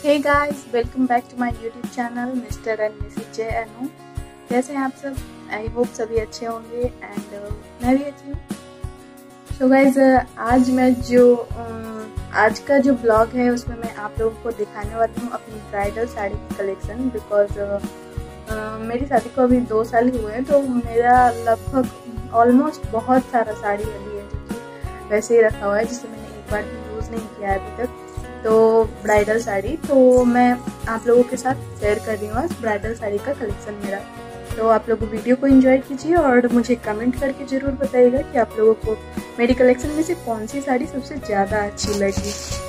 Hey guys, welcome back to my YouTube channel mister and missus J Anu. कैसे हैं आप सब? आई होप सभी अच्छे होंगे एंड मैं भी अच्छी हूँ। सो गाइस, आज का जो ब्लॉग है उसमें मैं आप लोगों को दिखाने वाली हूँ अपनी ब्राइडल साड़ी की कलेक्शन। बिकॉज मेरी शादी को अभी 2 साल ही हुए हैं, तो मेरा लगभग ऑलमोस्ट बहुत सारा साड़ी अभी है जो कि वैसे ही रखा हुआ है, जिसे मैंने एक बार भी यूज़ नहीं किया है अभी तक। तो ब्राइडल साड़ी तो मैं आप लोगों के साथ शेयर कर रही हूँ आज ब्राइडल साड़ी का कलेक्शन मेरा। तो आप लोग वीडियो को एंजॉय कीजिए और मुझे कमेंट करके ज़रूर बताइएगा कि आप लोगों को मेरी कलेक्शन में से कौन सी साड़ी सबसे ज़्यादा अच्छी लगी।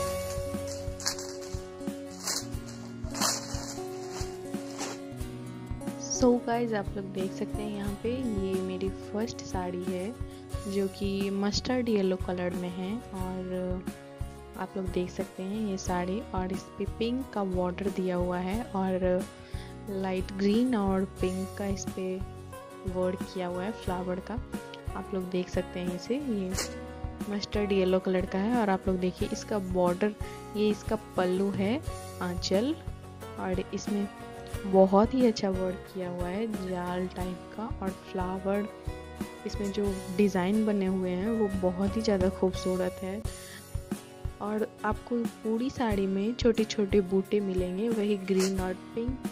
सो गाइज, आप लोग देख सकते हैं यहाँ पे ये मेरी फर्स्ट साड़ी है जो कि मस्टर्ड येलो कलर में है। और आप लोग देख सकते हैं ये साड़ी, और इस पे पिंक का बॉर्डर दिया हुआ है और लाइट ग्रीन और पिंक का इस पे वर्क किया हुआ है फ्लावर का। आप लोग देख सकते हैं इसे, ये मस्टर्ड येलो कलर का है। और आप लोग देखिए इसका बॉर्डर, ये इसका पल्लू है आंचल, और इसमें बहुत ही अच्छा वर्क किया हुआ है जाल टाइप का। और फ्लावर इसमें जो डिज़ाइन बने हुए हैं वो बहुत ही ज़्यादा खूबसूरत है। और आपको पूरी साड़ी में छोटे छोटे बूटे मिलेंगे, वही ग्रीन और पिंक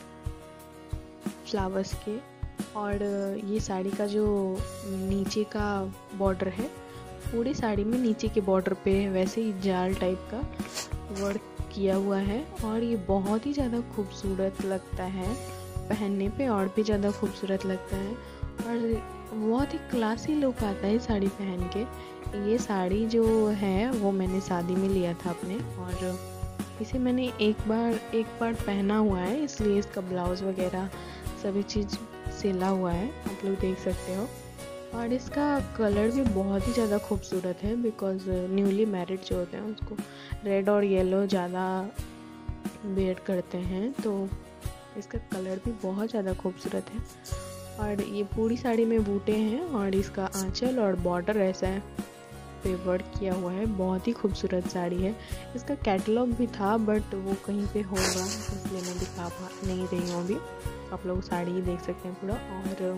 फ्लावर्स के। और ये साड़ी का जो नीचे का बॉर्डर है, पूरी साड़ी में नीचे के बॉर्डर पे वैसे ही जाल टाइप का वर्क किया हुआ है। और ये बहुत ही ज़्यादा खूबसूरत लगता है पहनने पे, और भी ज़्यादा खूबसूरत लगता है और बहुत ही क्लासी लुक आता है साड़ी पहन के। ये साड़ी जो है वो मैंने शादी में लिया था अपने, और इसे मैंने एक बार पहना हुआ है, इसलिए इसका ब्लाउज़ वगैरह सभी चीज़ सिला हुआ है, आप लोग देख सकते हो। और इसका कलर भी बहुत ही ज़्यादा खूबसूरत है, बिकॉज न्यूली मैरिड जो होते हैं उसको रेड और येलो ज़्यादा वेयर करते हैं, तो इसका कलर भी बहुत ज़्यादा खूबसूरत है। और ये पूरी साड़ी में बूटे हैं और इसका आंचल और बॉर्डर ऐसा है पे वर्क किया हुआ है। बहुत ही खूबसूरत साड़ी है। इसका कैटलॉग भी था बट वो कहीं पे होगा, इसलिए मैं दिखा नहीं रही हूँ अभी। आप लोग साड़ी देख सकते हैं पूरा। और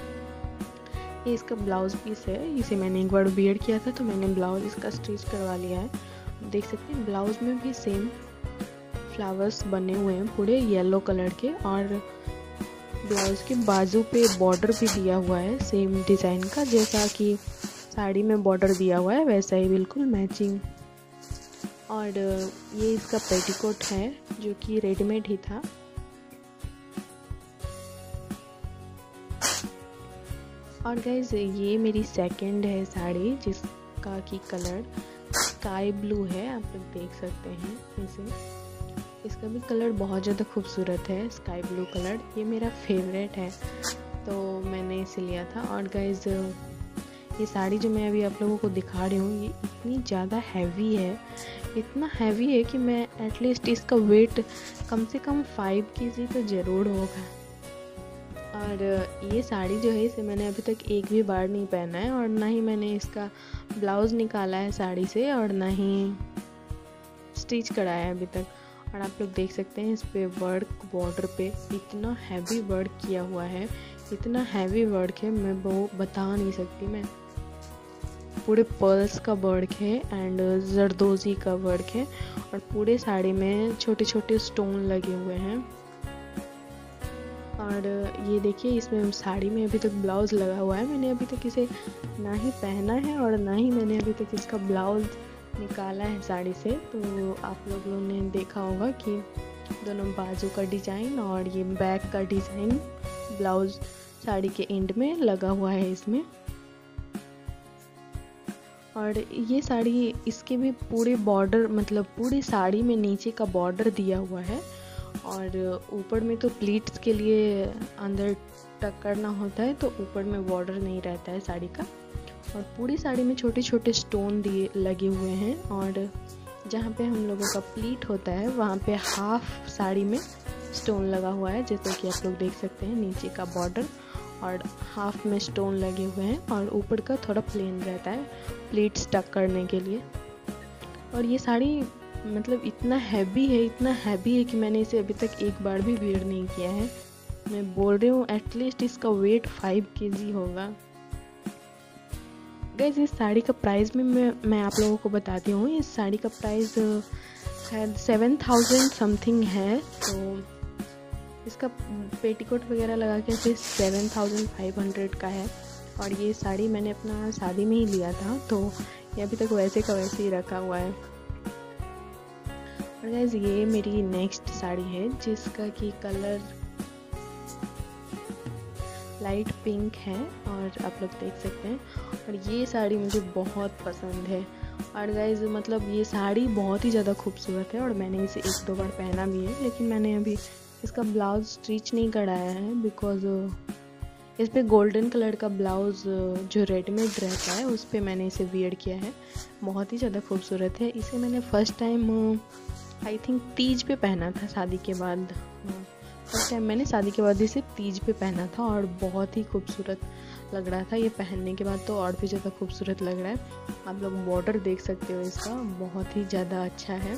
ये इसका ब्लाउज पीस है, इसे मैंने एक बार वियर किया था तो मैंने ब्लाउज इसका स्टिच करवा लिया है। देख सकते हैं ब्लाउज में भी सेम फ्लावर्स बने हुए हैं पूरे येलो कलर के, और ब्लाउज के बाजू पे बॉर्डर भी दिया हुआ है सेम डिज़ाइन का, जैसा कि साड़ी में बॉर्डर दिया हुआ है वैसा ही बिल्कुल मैचिंग। और ये इसका पेटीकोट है जो कि रेडीमेड ही था। और गाइज, ये मेरी सेकंड है साड़ी जिसका की कलर स्काई ब्लू है, आप लोग देख सकते हैं इसे। इसका भी कलर बहुत ज़्यादा खूबसूरत है, स्काई ब्लू कलर। ये मेरा फेवरेट है तो मैंने इसे लिया था। और गाइज, ये साड़ी जो मैं अभी आप लोगों को दिखा रही हूँ ये इतनी ज़्यादा हैवी है, इतना हैवी है कि मैं एटलीस्ट इसका वेट कम से कम 5 kg तो ज़रूर होगा। और ये साड़ी जो है इसे मैंने अभी तक एक भी बार नहीं पहना है, और ना ही मैंने इसका ब्लाउज़ निकाला है साड़ी से, और ना ही स्टिच कराया है अभी तक। और आप लोग देख सकते हैं इस पे वर्क, बॉर्डर पे इतना हैवी वर्क किया हुआ है, इतना हैवी वर्क है मैं वो बता नहीं सकती। मैं पूरे पर्ल्स का वर्क है एंड जरदोजी का वर्क है, और पूरे साड़ी में छोटे छोटे स्टोन लगे हुए हैं। और ये देखिए इसमें साड़ी में अभी तक ब्लाउज लगा हुआ है, मैंने अभी तक इसे ना ही पहना है और ना ही मैंने अभी तक इसका ब्लाउज निकाला है साड़ी से। तो आप लोगों ने देखा होगा कि दोनों बाजू का डिज़ाइन और ये बैक का डिज़ाइन ब्लाउज साड़ी के एंड में लगा हुआ है इसमें। और ये साड़ी, इसके भी पूरे बॉर्डर, मतलब पूरी साड़ी में नीचे का बॉर्डर दिया हुआ है, और ऊपर में तो प्लीट्स के लिए अंदर टक करना होता है, तो ऊपर में बॉर्डर नहीं रहता है साड़ी का। और पूरी साड़ी में छोटे छोटे स्टोन दिए लगे हुए हैं, और जहाँ पे हम लोगों का प्लीट होता है वहाँ पे हाफ साड़ी में स्टोन लगा हुआ है, जैसे कि आप लोग देख सकते हैं नीचे का बॉर्डर और हाफ में स्टोन लगे हुए हैं, और ऊपर का थोड़ा प्लेन रहता है प्लीट्स टक करने के लिए। और ये साड़ी मतलब इतना हैवी है कि मैंने इसे अभी तक एक बार भी वेयर नहीं किया है। मैं बोल रही हूँ एटलीस्ट इसका वेट 5 kg होगा। गाइस इस साड़ी का प्राइस में मैं आप लोगों को बताती हूँ। इस साड़ी का प्राइस शायद 7000 समथिंग है। तो इसका पेटीकोट वगैरह लगा के फिर 7500 का है। और ये साड़ी मैंने अपना शादी में ही लिया था, तो ये अभी तक वैसे का वैसे ही रखा हुआ है। और गाइस ये मेरी नेक्स्ट साड़ी है जिसका कि कलर लाइट पिंक है और आप लोग देख सकते हैं। और ये साड़ी मुझे बहुत पसंद है। और गाइस मतलब ये साड़ी बहुत ही ज़्यादा खूबसूरत है और मैंने इसे 1-2 बार पहना भी है, लेकिन मैंने अभी इसका ब्लाउज स्टिच नहीं कराया है बिकॉज इस पर गोल्डन कलर का ब्लाउज जो रेडीमेड रहता है उस पर मैंने इसे वियर किया है। बहुत ही ज़्यादा खूबसूरत है। इसे मैंने first time I think Teej पे पहना था शादी के बाद। फर्स्ट टाइम मैंने शादी के बाद इसे तीज पे पहना था और बहुत ही खूबसूरत लग रहा था। ये पहनने के बाद तो और भी ज़्यादा खूबसूरत लग रहा है। आप लोग बॉर्डर देख सकते हो, इसका बहुत ही ज़्यादा अच्छा है।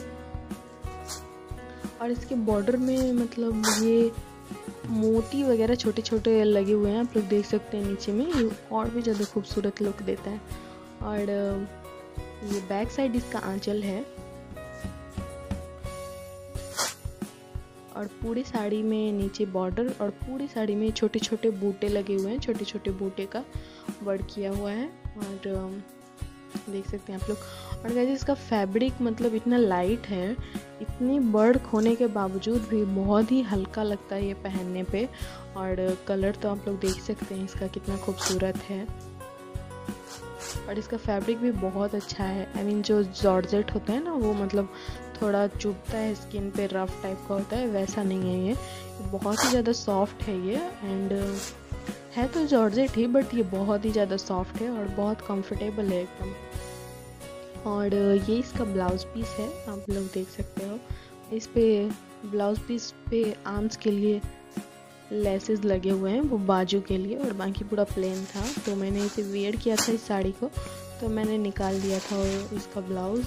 और इसके बॉर्डर में मतलब ये मोती वगैरह छोटे छोटे लगे हुए हैं, आप लोग देख सकते हैं नीचे में। ये और भी ज़्यादा खूबसूरत लुक देता है। और ये बैक साइड इसका आंचल है। और पूरी साड़ी में नीचे बॉर्डर और पूरी साड़ी में छोटे छोटे बूटे लगे हुए हैं, छोटे छोटे बूटे का वर्क किया हुआ है। और देख सकते हैं आप लोग। और गाइस इसका फैब्रिक मतलब इतना लाइट है, इतनी बर्ड होने के बावजूद भी बहुत ही हल्का लगता है ये पहनने पे। और कलर तो आप लोग देख सकते हैं इसका कितना खूबसूरत है। और इसका फैब्रिक भी बहुत अच्छा है। आई मीन जो जॉर्जेट होता है ना वो मतलब थोड़ा चुभता है स्किन पे, रफ टाइप का होता है, वैसा नहीं है ये बहुत ही ज़्यादा सॉफ्ट है ये। एंड है तो जॉर्जेट ही बट ये बहुत ही ज़्यादा सॉफ्ट है और बहुत कंफर्टेबल है एकदम। और ये इसका ब्लाउज पीस है, आप लोग देख सकते हो। इस पे ब्लाउज पीस पे आर्म्स के लिए लेसेस लगे हुए हैं, वो बाजू के लिए, और बाकी पूरा प्लेन था। तो मैंने इसे वेयर किया था इस साड़ी को, तो मैंने निकाल दिया था इसका ब्लाउज।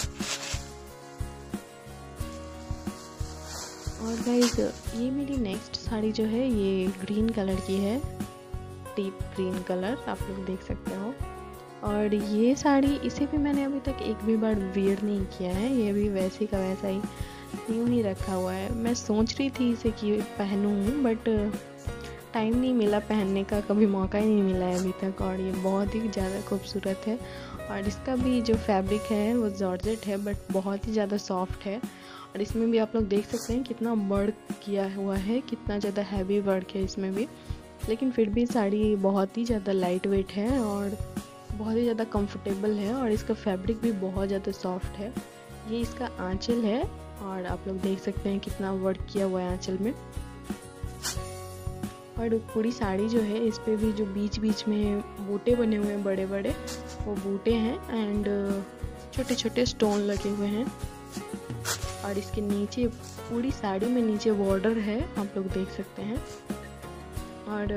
और गाइस ये मेरी नेक्स्ट साड़ी जो है ये ग्रीन कलर की है, डीप ग्रीन कलर, आप लोग देख सकते हो। और ये साड़ी इसे भी मैंने अभी तक एक भी बार वेयर नहीं किया है, ये भी वैसे का वैसा ही यूँ ही रखा हुआ है। मैं सोच रही थी इसे कि पहनूँ बट टाइम नहीं मिला पहनने का, कभी मौका ही नहीं मिला है अभी तक। और ये बहुत ही ज़्यादा खूबसूरत है। और इसका भी जो फैब्रिक है वो जॉर्जेट है बट बहुत ही ज़्यादा सॉफ्ट है। और इसमें भी आप लोग देख सकते हैं कितना वर्क किया हुआ है, कितना ज़्यादा हैवी वर्क है इसमें भी। लेकिन फिर भी साड़ी बहुत ही ज़्यादा लाइट वेट है और बहुत ही ज़्यादा कंफर्टेबल है। और इसका फैब्रिक भी बहुत ज़्यादा सॉफ्ट है। ये इसका आंचल है और आप लोग देख सकते हैं कितना वर्क किया हुआ है आंचल में। और पूरी साड़ी जो है इस पे भी जो बीच बीच में बूटे बने हुए हैं बड़े बड़े, वो बूटे हैं एंड छोटे छोटे स्टोन लगे हुए हैं। और इसके नीचे पूरी साड़ी में नीचे बॉर्डर है, आप लोग देख सकते हैं। और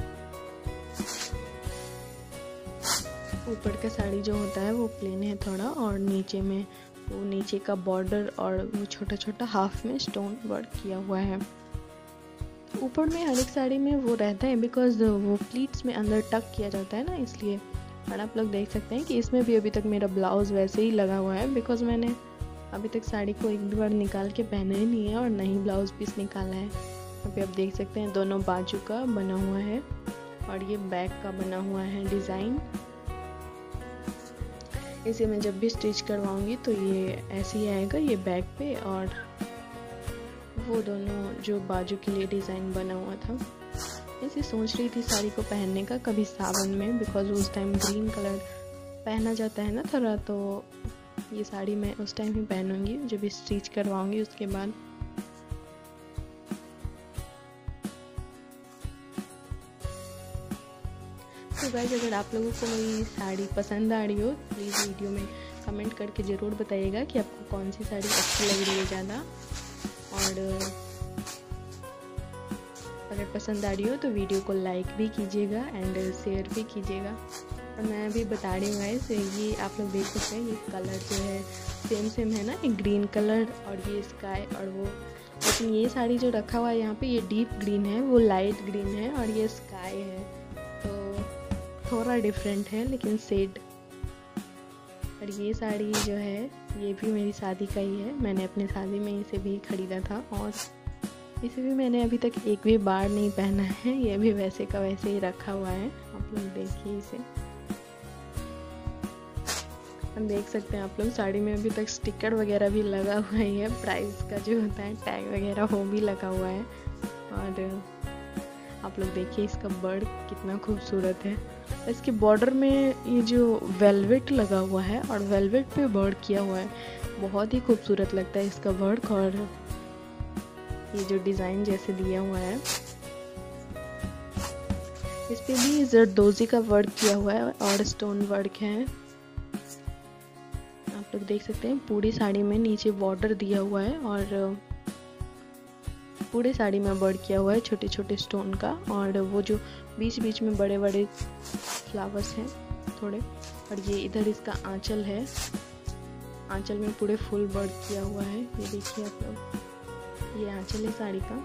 ऊपर का साड़ी जो होता है वो प्लेन है थोड़ा, और नीचे में वो नीचे का बॉर्डर और वो छोटा छोटा हाफ में स्टोन वर्क किया हुआ है। ऊपर में हर एक साड़ी में वो रहता है बिकॉज वो प्लीट्स में अंदर टक किया जाता है ना, इसलिए। और आप लोग देख सकते हैं कि इसमें भी अभी तक मेरा ब्लाउज वैसे ही लगा हुआ है बिकॉज मैंने अभी तक साड़ी को एक बार निकाल के पहना ही नहीं है और नहीं ब्लाउज पीस निकाला है। अभी आप देख सकते हैं दोनों बाजू का बना हुआ है और ये बैक का बना हुआ है डिज़ाइन। इसे मैं जब भी स्टिच करवाऊंगी तो ये ऐसे ही आएगा, ये बैक पे, और वो दोनों जो बाजू के लिए डिज़ाइन बना हुआ था। ऐसे सोच रही थी साड़ी को पहनने का कभी सावन में, बिकॉज उस टाइम ग्रीन कलर पहना जाता है ना थोड़ा, तो ये साड़ी मैं उस टाइम ही पहनूंगी जब स्टिच करवाऊंगी उसके बाद। तो गाइस अगर आप लोगों को मेरी साड़ी पसंद आ रही हो प्लीज़ वीडियो में कमेंट करके ज़रूर बताइएगा कि आपको कौन सी साड़ी अच्छी लग रही है ज़्यादा। और अगर पसंद आ रही हो तो वीडियो को लाइक भी कीजिएगा एंड शेयर भी कीजिएगा। और मैं अभी बता रही हूँ गाइस, ये आप लोग देख सकते हैं ये कलर जो है सेम है ना, एक ग्रीन कलर और ये स्काई और वो, लेकिन ये साड़ी जो रखा हुआ है यहाँ पे ये डीप ग्रीन है, वो लाइट ग्रीन है और ये स्काई है, तो थोड़ा डिफरेंट है लेकिन शेड। और ये साड़ी जो है ये भी मेरी शादी का ही है, मैंने अपनी शादी में इसे भी खरीदा था और इसे भी मैंने अभी तक एक भी बार नहीं पहना है, ये भी वैसे का वैसे ही रखा हुआ है। आप लोग देखिए इसे, हम देख सकते हैं आप लोग साड़ी में अभी तक स्टिकर वगैरह भी लगा हुआ ही है, प्राइस का जो होता है टैग वगैरह वो भी लगा हुआ है। और आप लोग देखिए इसका बर्ड कितना खूबसूरत है, इसके बॉर्डर में ये जो वेलवेट लगा हुआ है और वेलवेट पे बर्ड किया हुआ है, बहुत ही खूबसूरत लगता है इसका बर्ड। और ये जो डिज़ाइन जैसे दिया हुआ है इस पे भी जरदोजी का वर्क किया हुआ है और स्टोन वर्क है। आप लोग देख सकते हैं पूरी साड़ी में नीचे बॉर्डर दिया हुआ है और पूरे साड़ी में वर्क किया हुआ है छोटे छोटे स्टोन का, और वो जो बीच बीच में बड़े बड़े फ्लावर्स हैं थोड़े। और ये इधर इसका आंचल है, आंचल में पूरे फुल वर्क किया हुआ है, ये देखिए आप लोग, ये आंचल है साड़ी का।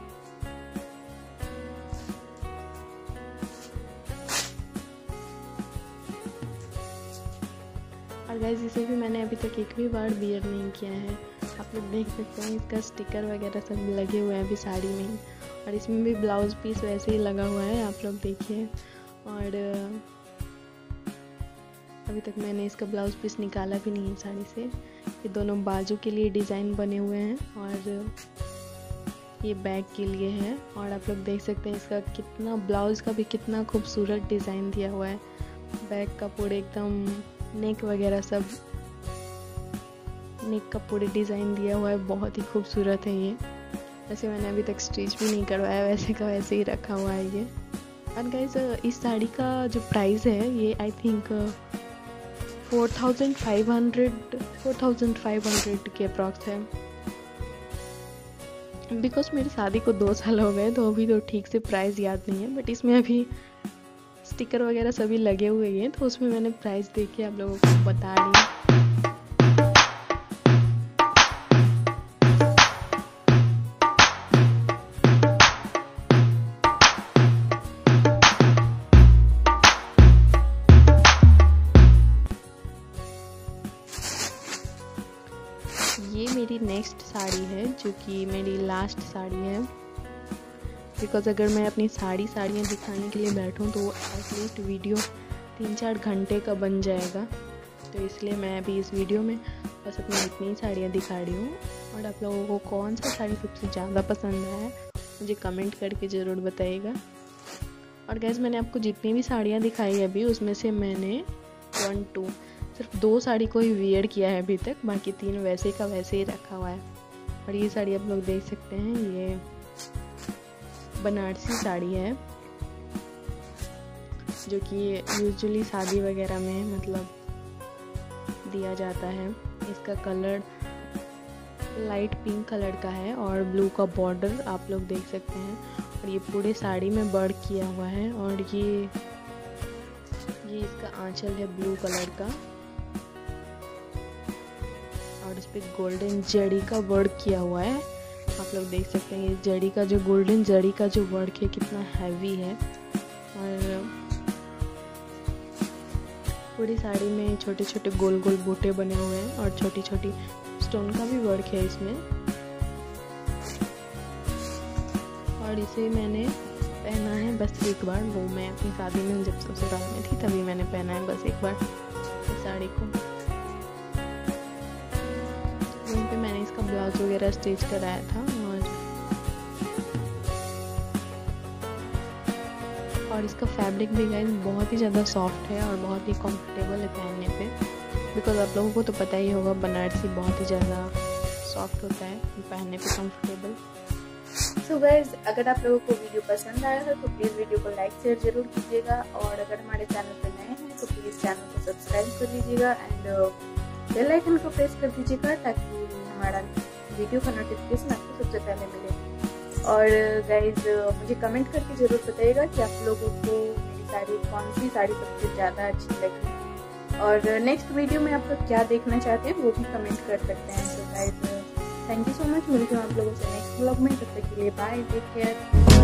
और गाइस इसे भी मैंने अभी तक एक भी बार वियर नहीं किया है। आप लोग देख सकते हैं इसका स्टिकर वगैरह सब लगे हुए हैं अभी साड़ी में ही, और इसमें भी ब्लाउज पीस वैसे ही लगा हुआ है, आप लोग देखिए। और अभी तक मैंने इसका ब्लाउज पीस निकाला भी नहीं है साड़ी से। ये दोनों बाजू के लिए डिज़ाइन बने हुए हैं और ये बैक के लिए है। और आप लोग देख सकते हैं इसका कितना, ब्लाउज का भी कितना खूबसूरत डिज़ाइन दिया हुआ है, बैक का पूरे एकदम नेक वगैरह सब, नेक का पूरे डिज़ाइन दिया हुआ है, बहुत ही खूबसूरत है ये। वैसे मैंने अभी तक स्टिच भी नहीं करवाया, वैसे का वैसे ही रखा हुआ है ये। और गाइस इस साड़ी का जो प्राइस है ये आई थिंक 4500 के अप्रॉक्स है, बिकॉज मेरी शादी को 2 साल हो गए तो अभी तो ठीक से प्राइस याद नहीं है, बट इसमें अभी स्टिकर वगैरह सभी लगे हुए हैं तो उसमें मैंने प्राइस देख के आप लोगों को बता दी। ये मेरी नेक्स्ट साड़ी है जो कि मेरी लास्ट साड़ी है, बिकॉज़ अगर मैं अपनी साड़ियाँ दिखाने के लिए बैठूं तो एटलीस्ट वीडियो 3-4 घंटे का बन जाएगा, तो इसलिए मैं अभी इस वीडियो में बस अपनी इतनी साड़ियाँ दिखा रही हूँ। और आप लोगों को कौन सा साड़ी सबसे ज़्यादा पसंद आया मुझे कमेंट करके ज़रूर बताइएगा। और गैस मैंने आपको जितनी भी साड़ियाँ दिखाई अभी उसमें से मैंने सिर्फ 2 साड़ी को ही वियर किया है अभी तक, बाकी 3 वैसे का वैसे ही रखा हुआ है। और ये साड़ी आप लोग देख सकते हैं, ये बनारसी साड़ी है जो कि यूजुअली शादी वगैरह में मतलब दिया जाता है। इसका कलर लाइट पिंक कलर का है और ब्लू का बॉर्डर आप लोग देख सकते हैं, और ये पूरे साड़ी में वर्क किया हुआ है। और ये इसका आंचल है ब्लू कलर का और इस पे गोल्डन जड़ी का वर्क किया हुआ है। आप लोग देख सकते हैं ये जड़ी का जो गोल्डन जड़ी का जो वर्क है कितना हैवी है। और पूरी साड़ी में छोटे छोटे गोल गोल बूटे बने हुए हैं और छोटी छोटी स्टोन का भी वर्क है इसमें। और इसे मैंने पहना है बस एक बार, वो मैं अपनी शादी में जब ससुराल में थी तभी मैंने पहना है बस एक बार इस साड़ी को। वहीं पे मैंने इसका ब्लाउज वगैरह स्टिच कराया था। और इसका फैब्रिक भी गाइस बहुत ही ज़्यादा सॉफ्ट है और बहुत ही कंफर्टेबल है पहनने पे, बिकॉज आप लोगों को तो पता ही होगा बनारसी बहुत ही ज़्यादा सॉफ्ट होता है पहनने पे, कंफर्टेबल। सो गाइस अगर आप लोगों को वीडियो पसंद आया है तो प्लीज़ वीडियो को लाइक शेयर जरूर कीजिएगा, और अगर हमारे चैनल पर नए हैं तो प्लीज़ चैनल को सब्सक्राइब कर लीजिएगा एंड बेल आइकन को प्रेस कर दीजिएगा ताकि हमारा वीडियो का नोटिफिकेशन आपको सबसे पहले मिले। और गाइज मुझे कमेंट करके ज़रूर बताइएगा कि आप लोगों को मेरी साड़ी कौन सी साड़ी सबसे ज़्यादा अच्छी लगी। और नेक्स्ट वीडियो में आप लोग क्या देखना चाहते हैं वो भी कमेंट कर सकते हैं। So guys thank you so much, मिलती हूँ आप लोगों से नेक्स्ट व्लॉग में। तब तक के लिए बाय, टेक केयर।